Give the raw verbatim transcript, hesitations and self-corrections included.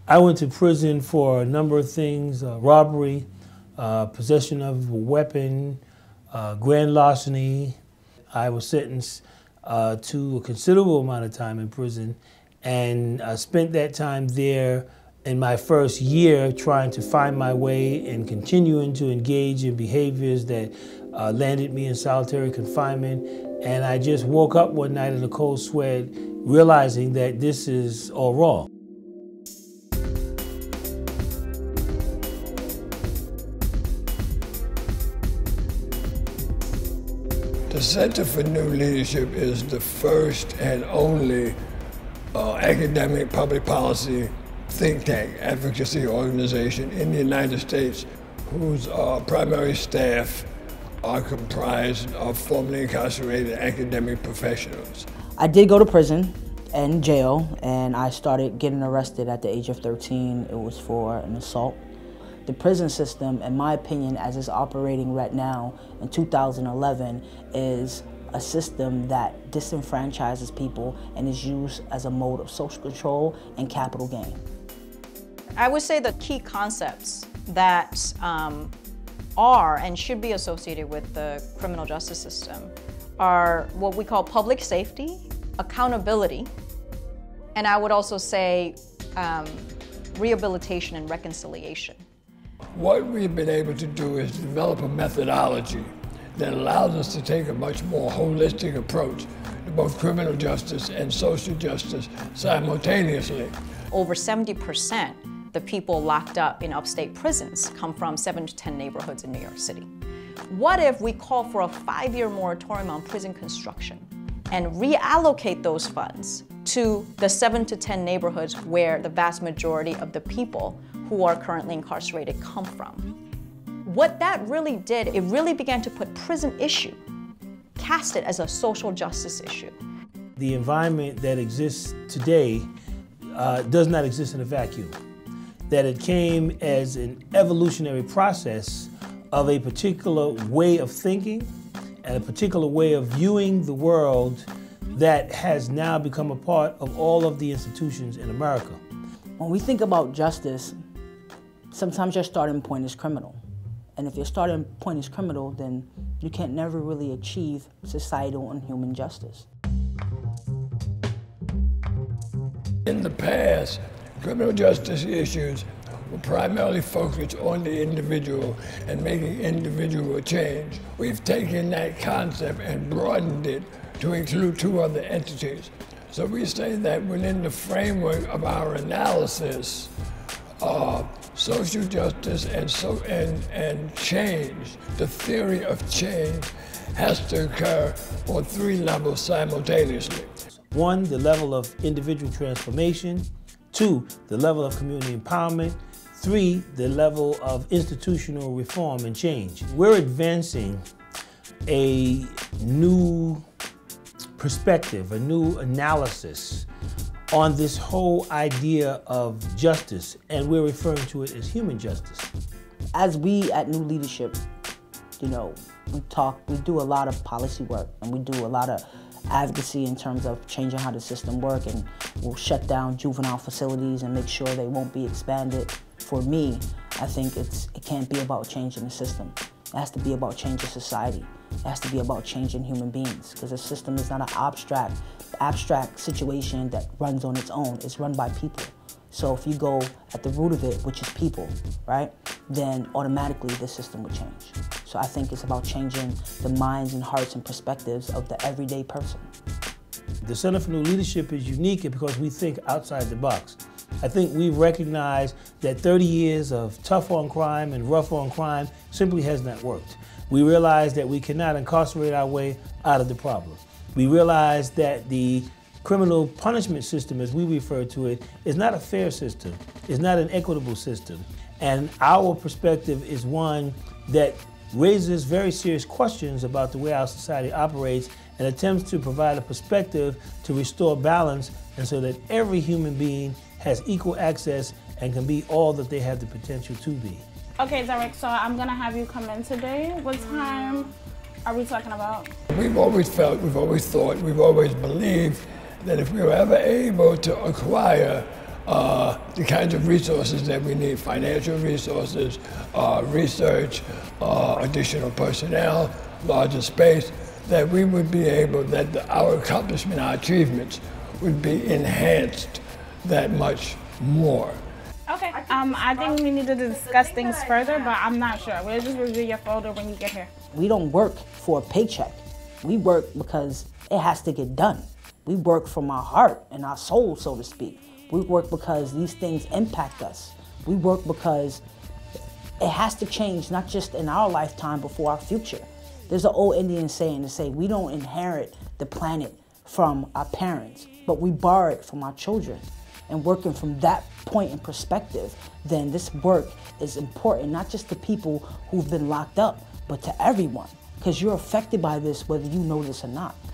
I went to prison for a number of things, uh, robbery, uh, possession of a weapon, uh, grand larceny. I was sentenced uh, to a considerable amount of time in prison, and I spent that time there in my first year trying to find my way and continuing to engage in behaviors that uh, landed me in solitary confinement. And I just woke up one night in a cold sweat realizing that this is all wrong. The Center for New Leadership is the first and only uh, academic public policy think tank advocacy organization in the United States whose uh, primary staff are comprised of formerly incarcerated academic professionals. I did go to prison and jail, and I started getting arrested at the age of thirteen. It was for an assault. The prison system, in my opinion, as it's operating right now in two thousand eleven, is a system that disenfranchises people and is used as a mode of social control and capital gain. I would say the key concepts that um, are and should be associated with the criminal justice system are what we call public safety, accountability, and I would also say um, rehabilitation and reconciliation. What we've been able to do is develop a methodology that allows us to take a much more holistic approach to both criminal justice and social justice simultaneously. Over seventy percent the people locked up in upstate prisons come from seven to ten neighborhoods in New York City. What if we call for a five-year moratorium on prison construction and reallocate those funds to the seven to ten neighborhoods where the vast majority of the people who are currently incarcerated come from? What that really did, it really began to put prison issue, cast it as a social justice issue. The environment that exists today uh, does not exist in a vacuum. That it came as an evolutionary process of a particular way of thinking and a particular way of viewing the world that has now become a part of all of the institutions in America. When we think about justice, sometimes your starting point is criminal. And if your starting point is criminal, then you can't never really achieve societal and human justice. In the past, criminal justice issues were primarily focused on the individual and making individual change. We've taken that concept and broadened it to include two other entities. So we say that within the framework of our analysis, uh, social justice and, so, and, and change, the theory of change, has to occur on three levels simultaneously. One, the level of individual transformation. Two, the level of community empowerment. Three, the level of institutional reform and change. We're advancing a new perspective, a new analysis on this whole idea of justice, and we're referring to it as human justice. As we at New Leadership, you know, we talk, we do a lot of policy work, and we do a lot of advocacy in terms of changing how the system works, and we'll shut down juvenile facilities and make sure they won't be expanded. For me, I think it's, it can't be about changing the system. It has to be about changing society. It has to be about changing human beings, because the system is not an abstract, abstract situation that runs on its own. It's run by people. So if you go at the root of it, which is people, right, then automatically the system would change. So I think it's about changing the minds and hearts and perspectives of the everyday person. The Center for New Leadership is unique because we think outside the box. I think we've recognized that thirty years of tough on crime and rough on crime simply has not worked. We realize that we cannot incarcerate our way out of the problem. We realize that the criminal punishment system, as we refer to it, is not a fair system. It's not an equitable system. And our perspective is one that raises very serious questions about the way our society operates and attempts to provide a perspective to restore balance, and so that every human being has equal access and can be all that they have the potential to be. Okay, Derek, so I'm gonna have you come in today. What time are we talking about? We've always felt, we've always thought, we've always believed that if we were ever able to acquire uh, the kinds of resources that we need, financial resources, uh, research, uh, additional personnel, larger space, that we would be able, that the, our accomplishment, our achievements would be enhanced that much more. Okay, um, I think we need to discuss things further, but I'm not sure. We'll just review your folder when you get here. We don't work for a paycheck. We work because it has to get done. We work from our heart and our soul, so to speak. We work because these things impact us. We work because it has to change, not just in our lifetime, but for our future. There's an old Indian saying to say, we don't inherit the planet from our parents, but we borrow it from our children. And working from that point in perspective, then this work is important, not just to people who've been locked up, but to everyone, because you're affected by this whether you know this or not.